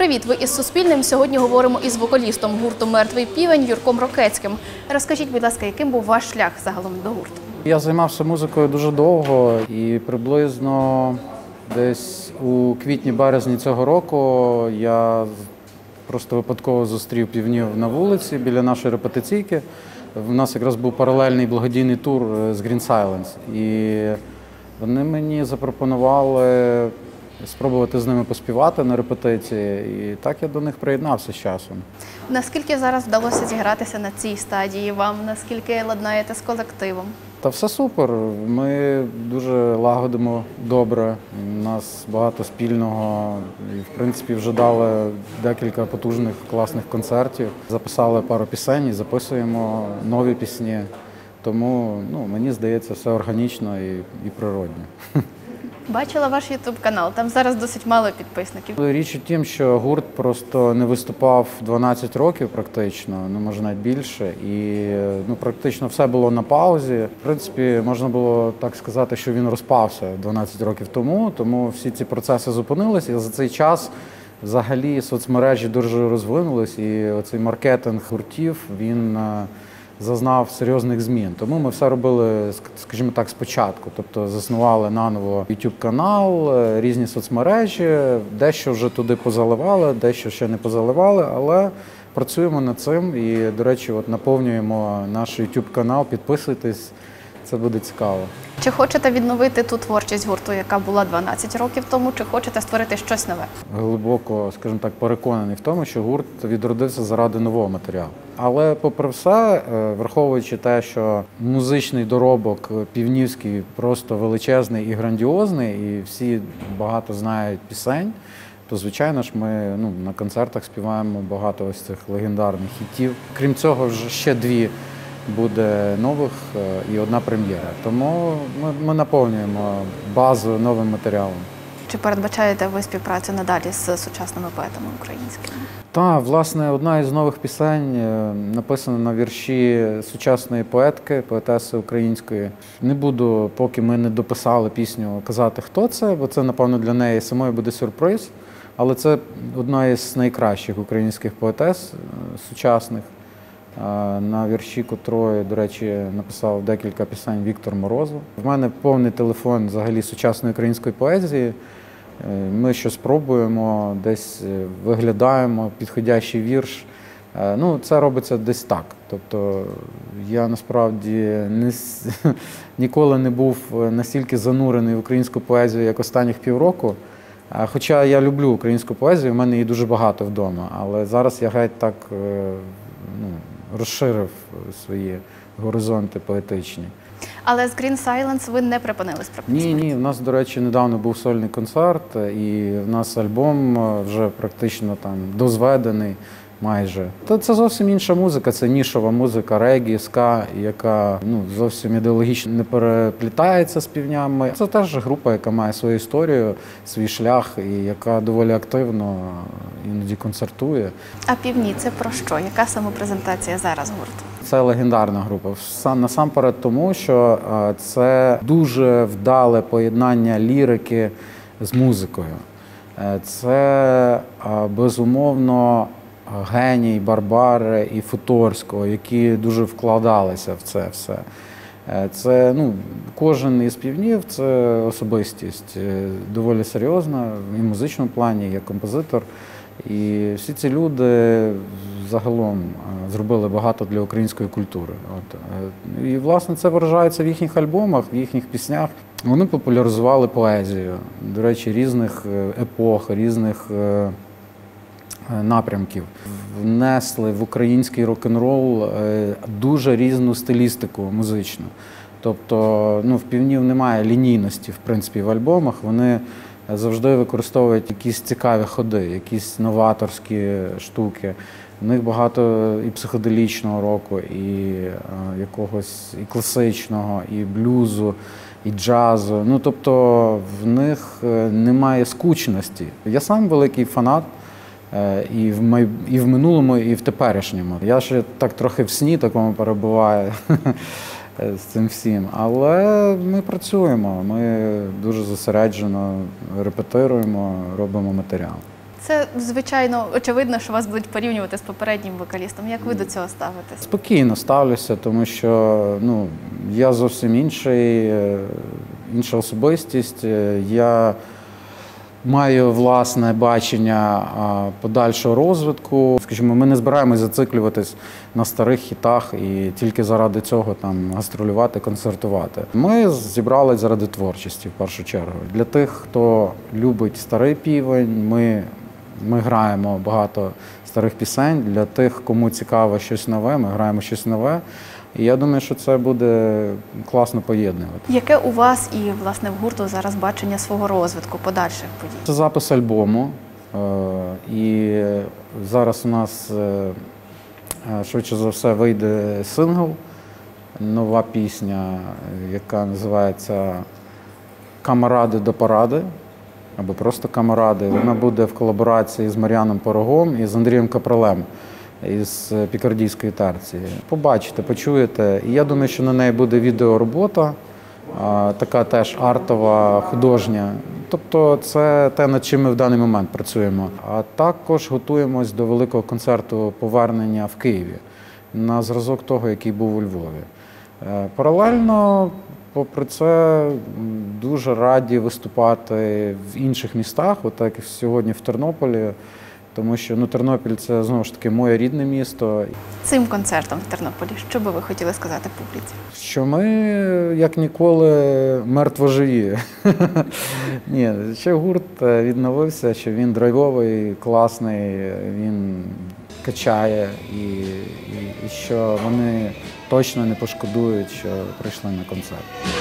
Привіт! Ви із Суспільним. Сьогодні говоримо із вокалістом гурту «Мертвий півень» Юрком Рокецьким. Розкажіть, будь ласка, яким був ваш шлях загалом до гурту? Я займався музикою дуже довго і приблизно десь у квітні-березні цього року я просто випадково зустрів півнів на вулиці біля нашої репетиційки. У нас якраз був паралельний благодійний тур з Green Silence. І вони мені запропонували спробувати з ними поспівати на репетиції. І так я до них приєднався з часом. Наскільки зараз вдалося зігратися на цій стадії вам? Наскільки ладнаєте з колективом? Та все супер. Ми дуже лагодимо добре. У нас багато спільного. І, в принципі, вже дали декілька потужних, класних концертів. Записали пару пісень і записуємо нові пісні. Тому, мені здається, все органічно і природно. Бачила ваш ютуб-канал, там зараз досить мало підписників. Річ у тім, що гурт просто не виступав 12 років практично, може навіть більше, і практично все було на паузі. В принципі, можна було так сказати, що він розпався 12 років тому всі ці процеси зупинилися, і за цей час взагалі соцмережі дуже розвинулись, і оцей маркетинг гуртів, він зазнав серйозних змін. Тому ми все робили, скажімо так, спочатку. Тобто заснували наново YouTube-канал, різні соцмережі, дещо вже туди позаливали, дещо ще не позаливали, але працюємо над цим і, до речі, наповнюємо наш YouTube-канал, підписуйтесь, це буде цікаво. Чи хочете відновити ту творчість гурту, яка була 12 років тому, чи хочете створити щось нове? Глибоко, скажімо так, переконаний в тому, що гурт відродився заради нового матеріалу. Але попри все, враховуючи те, що музичний доробок півнівський просто величезний і грандіозний, і всі багато знають пісень, то, звичайно ж, ми на концертах співаємо багато ось цих легендарних хітів. Крім цього, вже ще дві буде нових і одна прем'єра. Тому ми наповнюємо базу новим матеріалом. Чи передбачаєте ви співпрацю надалі з сучасними поетами українськими? Так, власне, одна із нових пісень написана на вірші сучасної поетки, поетеси української. Не буду, поки ми не дописали пісню, казати, хто це, бо це, напевно, для неї самої буде сюрприз. Але це одна із найкращих українських поетес сучасних, на вірші котрої, до речі, написав декілька пісень Віктор Морозов. В мене повний телефон взагалі сучасної української поезії. Ми щось пробуємо, десь виглядаємо підходящий вірш. Це робиться десь так. Тобто я насправді ніколи не був настільки занурений в українську поезію, як останніх півроку. Хоча я люблю українську поезію, в мене її дуже багато вдома. Але зараз я геть так розширив свої горизонти поетичні. Але з Green Silence ви не припинили співпрацю? Ні, в нас, до речі, недавно був сольний концерт, і в нас альбом вже практично там дозведений майже. Це зовсім інша музика, це нішова музика, регі, ска, яка зовсім ідеологічно не переплітається з півнями. Це теж група, яка має свою історію, свій шлях і яка доволі активно іноді концертує. А півні – це про що? Яка самопрезентація зараз гурту? Це легендарна група. Насамперед тому, що це дуже вдале поєднання лірики з музикою. Це, безумовно, геній Барбари і Футорського, які дуже вкладалися в це все. Це, кожен із півнів – це особистість доволі серйозна і в музичному плані, як композитор. І всі ці люди загалом зробили багато для української культури. І, власне, це виражається в їхніх альбомах, в їхніх піснях. Вони популяризували поезію, до речі, різних епох, різних напрямків. Внесли в український рок-н-рол дуже різну стилістику музичну. Тобто, в півнів немає лінійності, в принципі, в альбомах. Вони завжди використовують якісь цікаві ходи, якісь новаторські штуки. У них багато і психоделічного року, і якогось і класичного, і блюзу, і джазу. Тобто в них немає скучності. Я сам великий фанат і в минулому, і в теперішньому. Я ще так трохи в сні такому перебуваю з цим всім. Але ми працюємо, ми дуже зосереджено репетируємо, робимо матеріал. Це, звичайно, очевидно, що вас будуть порівнювати з попереднім вокалістом. Як ви до цього ставитесь? Спокійно ставлюся, тому що я зовсім інша особистість. Я маю власне бачення подальшого розвитку. Скажімо, ми не збираємось зациклюватись на старих хітах і тільки заради цього там гастролювати, концертувати. Ми зібрались заради творчості, в першу чергу. Для тих, хто любить старий півень, ми граємо багато старих пісень. Для тих, кому цікаво щось нове, ми граємо щось нове. І я думаю, що це буде класно поєднувати. Яке у вас і, власне, в гурту зараз бачення свого розвитку, подальших подій? Це запис альбому. І зараз у нас, швидше за все, вийде сингл, нова пісня, яка називається «Камаради до паради», або просто «Камаради». Вона буде в колаборації з Мар'яном Порогом і з Андрієм Капралем із Пікардійської терції. Побачите, почуєте. І я думаю, що на неї буде відеоробота, така теж артова, художня. Тобто це те, над чим ми в даний момент працюємо. А також готуємось до великого концерту повернення в Києві на зразок того, який був у Львові. Паралельно, попри це, дуже раді виступати в інших містах, так як сьогодні в Тернополі. Тому що Тернопіль – це, знову ж таки, моє рідне місто. Цим концертом в Тернополі, що би ви хотіли сказати публіці? Що ми, як ніколи, мертво-живі. Ні, що гурт відновився, що він драйвовий, класний, він качає і що вони точно не пошкодують, що прийшли на концерт.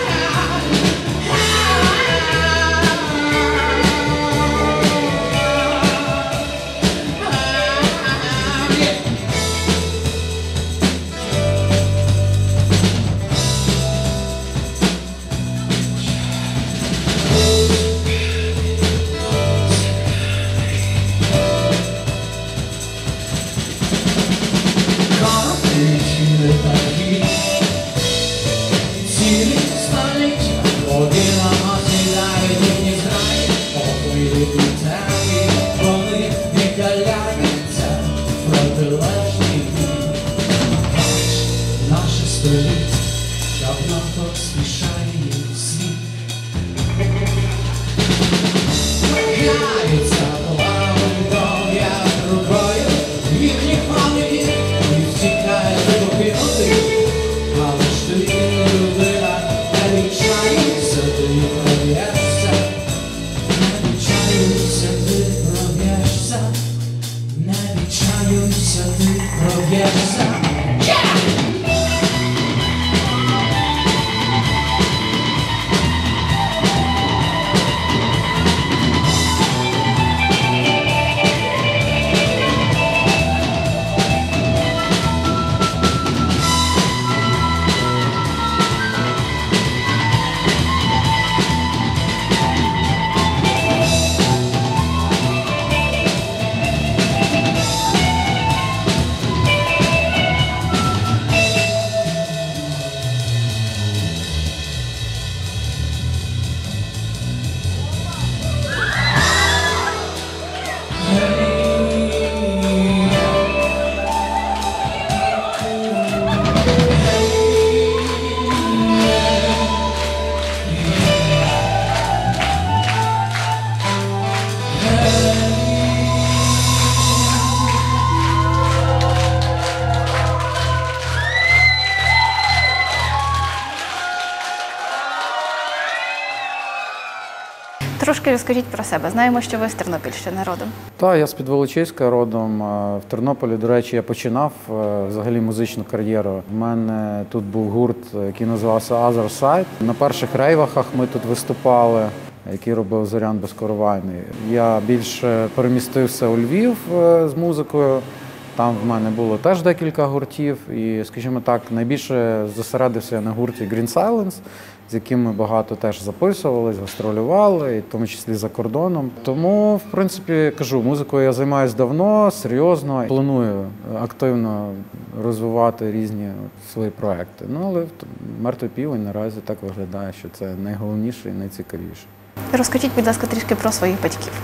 Трошки розкажіть про себе. Знаємо, що ви з Тернопільщини родом. Так, я з Підволочиська родом. В Тернополі, до речі, я починав взагалі музичну кар'єру. У мене тут був гурт, який називався Other Side. На перших рейвахах ми тут виступали, який робив Зорян Безкоровайний. Я більше перемістився у Львів з музикою. Там в мене було теж декілька гуртів. І, скажімо так, найбільше зосередився на гурті Green Silence, з яким ми багато теж записувались, гастролювали, і в тому числі за кордоном. Тому, в принципі, кажу, музикою я займаюся давно, серйозно. Планую активно розвивати різні свої проекти. Але «Мертвий півень» наразі так виглядає, що це найголовніше і найцікавіше. Розкажіть, будь ласка, трішки про своїх батьків.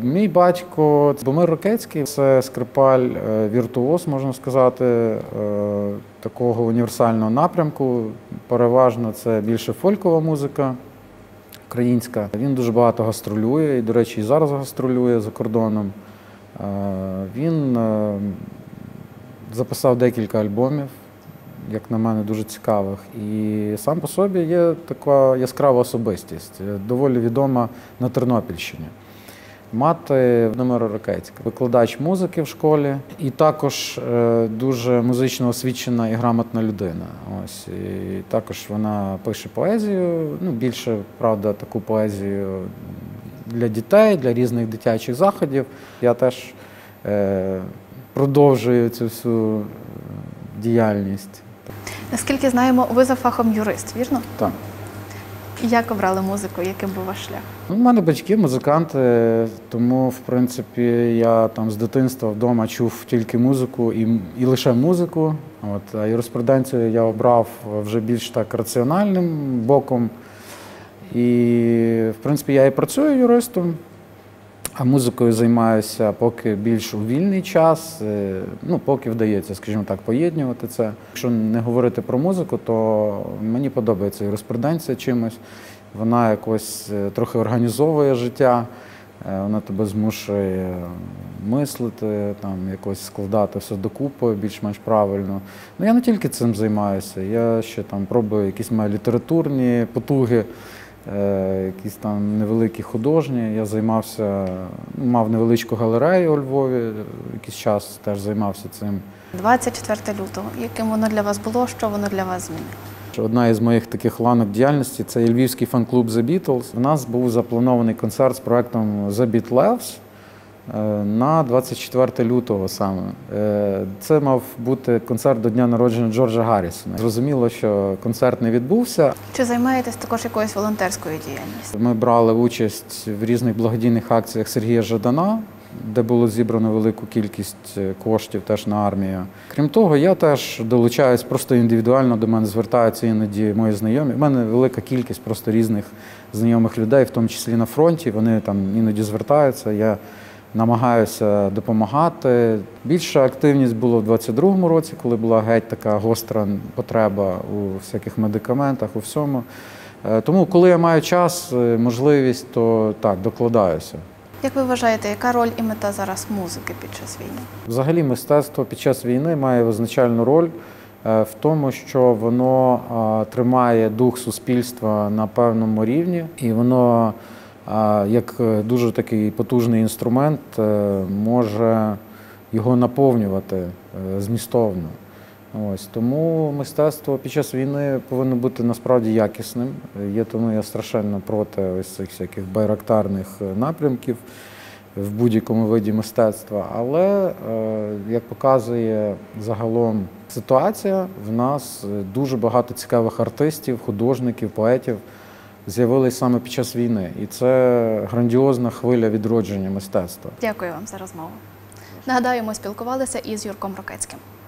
Мій батько Любомир Рокецький – це скрипаль, віртуоз, можна сказати, такого універсального напрямку. Переважно це більше фолькова музика українська. Він дуже багато гастролює і, до речі, і зараз гастролює за кордоном. Він записав декілька альбомів, як на мене, дуже цікавих. І сам по собі є така яскрава особистість, доволі відома на Тернопільщині. Мати Володимира Рокецька, викладач музики в школі і також дуже музично освічена і грамотна людина. Ось. І також вона пише поезію, більше, правда, таку поезію для дітей, для різних дитячих заходів. Я теж продовжую цю всю діяльність. Наскільки знаємо, ви за фахом юрист, вірно? Так. Як обрали музику, яким був ваш шлях? У мене батьки музиканти, тому, в принципі, я там з дитинства вдома чув тільки музику і лише музику. А юриспруденцію я обрав вже більш так раціональним боком. І, в принципі, я і працюю юристом, а музикою займаюся поки більш у вільний час, поки вдається, скажімо так, поєднувати це. Якщо не говорити про музику, то мені подобається юриспруденція чимось. Вона якось трохи організовує життя, вона тебе змушує мислити, якось складати все докупи більш-менш правильно. Я не тільки цим займаюся, я ще пробую якісь мої літературні потуги, якісь невеликі художні. Я займався, мав невеличку галерею у Львові, якийсь час теж займався цим. 24 лютого. Яким воно для вас було, що воно для вас змінило? Одна із моїх таких ланок діяльності – це львівський фан-клуб The Beatles. У нас був запланований концерт з проектом The Beatles на 24 лютого саме. Це мав бути концерт до дня народження Джорджа Гаррісона. Зрозуміло, що концерт не відбувся. Чи займаєтесь також якоюсь волонтерською діяльністю? Ми брали участь в різних благодійних акціях Сергія Жадана, де було зібрано велику кількість коштів теж на армію. Крім того, я теж долучаюсь просто індивідуально, до мене звертаються іноді мої знайомі. У мене велика кількість просто різних знайомих людей, в тому числі на фронті, вони іноді звертаються. Я намагаюся допомагати. Більша активність була в 22-му році, коли була геть така гостра потреба у всяких медикаментах, у всьому. Тому, коли я маю час, можливість, то так, докладаюся. Як ви вважаєте, яка роль і мета зараз музики під час війни? Взагалі мистецтво під час війни має визначальну роль в тому, що воно тримає дух суспільства на певному рівні, і воно, як дуже такий потужний інструмент, може його наповнювати змістовно. Тому мистецтво під час війни повинно бути насправді якісним. Тому я страшенно проти ось цих всяких байрактарних напрямків в будь-якому виді мистецтва. Але, як показує загалом ситуація, в нас дуже багато цікавих артистів, художників, поетів з'явились саме під час війни. І це грандіозна хвиля відродження мистецтва. Дякую вам за розмову. Нагадаю, ми спілкувалися із Юрком Рокецьким.